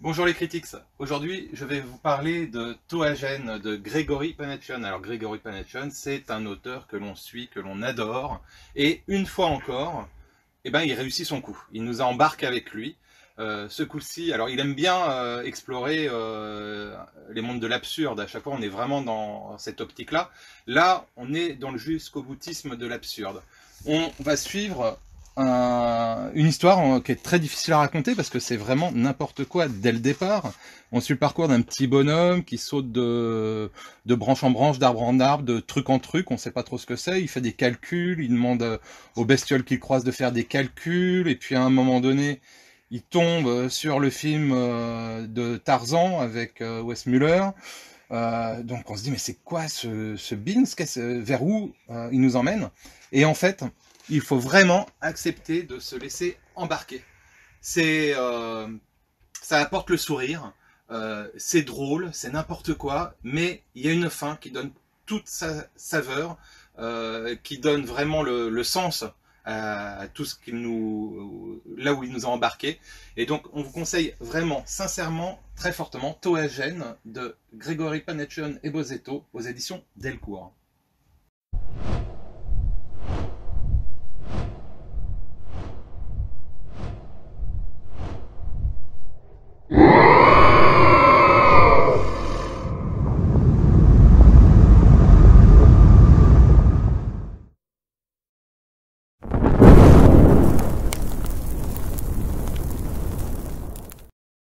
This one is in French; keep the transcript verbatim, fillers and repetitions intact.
Bonjour les critiques, aujourd'hui je vais vous parler de Toagen de Gregory Panettian. Alors Gregory Panettian, c'est un auteur que l'on suit, que l'on adore, et une fois encore, eh ben, il réussit son coup, il nous embarque avec lui. Euh, ce coup-ci, alors il aime bien euh, explorer euh, les mondes de l'absurde, à chaque fois on est vraiment dans cette optique-là. Là, on est dans le jusqu'au boutisme de l'absurde. On va suivre un, une histoire qui est très difficile à raconter parce que c'est vraiment n'importe quoi dès le départ. On suit le parcours d'un petit bonhomme qui saute de, de branche en branche, d'arbre en arbre, de truc en truc, on sait pas trop ce que c'est. Il fait des calculs, il demande aux bestioles qu'il croise de faire des calculs, et puis à un moment donné, il tombe sur le film de Tarzan avec Wes Muller. Euh, donc on se dit mais c'est quoi ce, ce Beans, vers où euh, il nous emmène? Et en fait, il faut vraiment accepter de se laisser embarquer. C'est, euh, ça apporte le sourire, euh, c'est drôle, c'est n'importe quoi, mais il y a une fin qui donne toute sa saveur, euh, qui donne vraiment le, le sens à, à tout ce qu'il nous, là où il nous a embarqué. Et donc, on vous conseille vraiment, sincèrement, très fortement, Toagen de Gregory Panettian et Bozetto aux éditions Delcourt.